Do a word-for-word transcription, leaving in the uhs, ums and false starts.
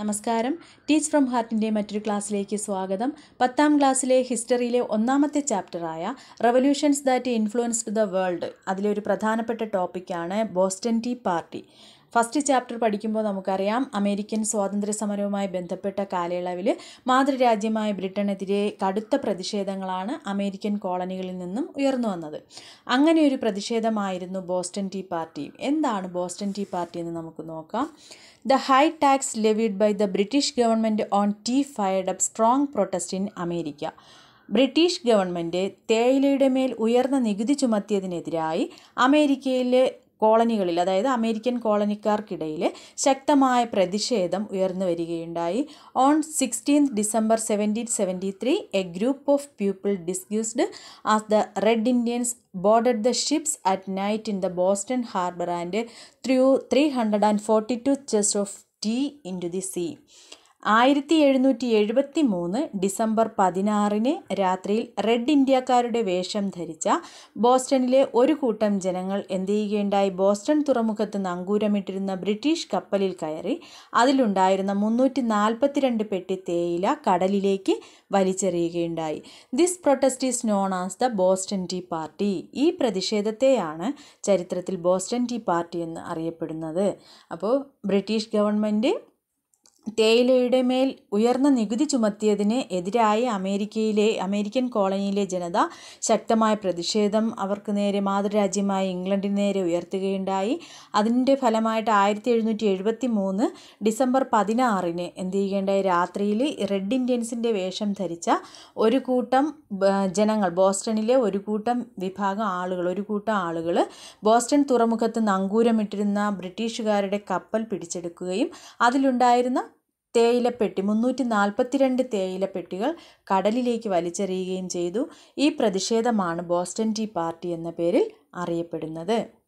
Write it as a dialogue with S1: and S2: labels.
S1: നമസ്കാരം. Teach from ഹാർട്ടിൻ്റെ മറ്റൊരു ക്ലാസ്സിലേക്ക് സ്വാഗതം. പത്താം ക്ലാസ്സിലെ ഹിസ്റ്ററിയിലെ ഒന്നാമത്തെ ചാപ്റ്ററായ revolutions that influenced the world, അതിലെ ഒരു പ്രധാനപ്പെട്ട ടോപ്പിക്കാണ് Boston tea party. First chapter പഠിക്കുമ്പോൾ നമുക്കറിയാം, അമേരിക്കൻ സ്വാതന്ത്ര്യ സമരവുമായി ബന്ധപ്പെട്ട കാലയളവിൽ മാതൃരാജ്യമായ ബ്രിട്ടനെതിരെ കടുത്ത പ്രതിഷേധങ്ങളാണ് അമേരിക്കൻ കോളനികളിൽ നിന്നും ഉയർന്നു വന്നത്. അങ്ങനെ ഒരു പ്രതിഷേധമായിരുന്നു ബോസ്റ്റൺ ടീ പാർട്ടി. എന്താണ് ബോസ്റ്റൺ ടീ പാർട്ടി എന്ന് നമുക്ക് നോക്കാം. The high tax levied by the British government on tea fired up strong protest in America. British government തേയിലയുടെ മേൽ ഉയർന്ന നികുതി ചുമത്തിയതിനെതിരായി അമേരിക്കയിലെ കോളനികളിൽ, അതായത് അമേരിക്കൻ കോളനിക്കാർക്കിടയിൽ ശക്തമായ പ്രതിഷേധം ഉയർന്നു വരികയുണ്ടായി. On sixteenth December seventeen seventy three a group of people disguised as the red Indians boarded the ships at night in the Boston harbor and threw three hundred forty-two chests of tea into the sea. ആയിരത്തി എഴുന്നൂറ്റി എഴുപത്തി മൂന്ന് December പതിനാറിന് രാത്രിയിൽ red ഇന്ത്യക്കാരുടെ വേഷം ധരിച്ച ബോസ്റ്റണിലെ ഒരു കൂട്ടം ജനങ്ങൾ എന്ത് ചെയ്യുകയുണ്ടായി? ബോസ്റ്റൺ തുറമുഖത്ത് നങ്കൂരമിട്ടിരുന്ന ബ്രിട്ടീഷ് കപ്പലിൽ കയറി അതിലുണ്ടായിരുന്ന മുന്നൂറ്റി നാൽപ്പത്തിരണ്ട് പെട്ടി തേയില കടലിലേക്ക് വലിച്ചെറിയുകയുണ്ടായി. This protest is known as the Boston tea party. ഈ പ്രതിഷേധത്തെയാണ് ചരിത്രത്തിൽ ബോസ്റ്റൺ ടീ പാർട്ടി എന്ന് അറിയപ്പെടുന്നത്. അപ്പോൾ ബ്രിട്ടീഷ് ഗവൺമെൻറ് തേയിലയുടെ മേൽ ഉയർന്ന നികുതി ചുമത്തിയതിന് എതിരായി അമേരിക്കയിലെ അമേരിക്കൻ കോളനിയിലെ ജനത ശക്തമായ പ്രതിഷേധം അവർക്ക് നേരെ, മാതൃരാജ്യമായ ഇംഗ്ലണ്ടിന് നേരെ ഉയർത്തുകയുണ്ടായി. അതിൻ്റെ ഫലമായിട്ട് ആയിരത്തി എഴുന്നൂറ്റി എഴുപത്തി മൂന്ന് ഡിസംബർ പതിനാറിന് എന്ത് ചെയ്യുകയുണ്ടായി? രാത്രിയിൽ റെഡ് ഇന്ത്യൻസിൻ്റെ വേഷം ധരിച്ച ഒരു കൂട്ടം ജനങ്ങൾ, ബോസ്റ്റണിലെ ഒരു കൂട്ടം വിഭാഗം ആളുകൾ ഒരു കൂട്ടം ആളുകൾ ബോസ്റ്റൺ തുറമുഖത്ത് നങ്കൂരമിട്ടിരുന്ന ബ്രിട്ടീഷുകാരുടെ കപ്പൽ പിടിച്ചെടുക്കുകയും അതിലുണ്ടായിരുന്ന തേയിലപ്പെട്ടി മുന്നൂറ്റി നാൽപ്പത്തിരണ്ട് തേയിലപ്പെട്ടികൾ കടലിലേക്ക് വലിച്ചെറിയുകയും ചെയ്തു. ഈ പ്രതിഷേധമാണ് ബോസ്റ്റൺ ടീ പാർട്ടി എന്ന പേരിൽ അറിയപ്പെടുന്നത്.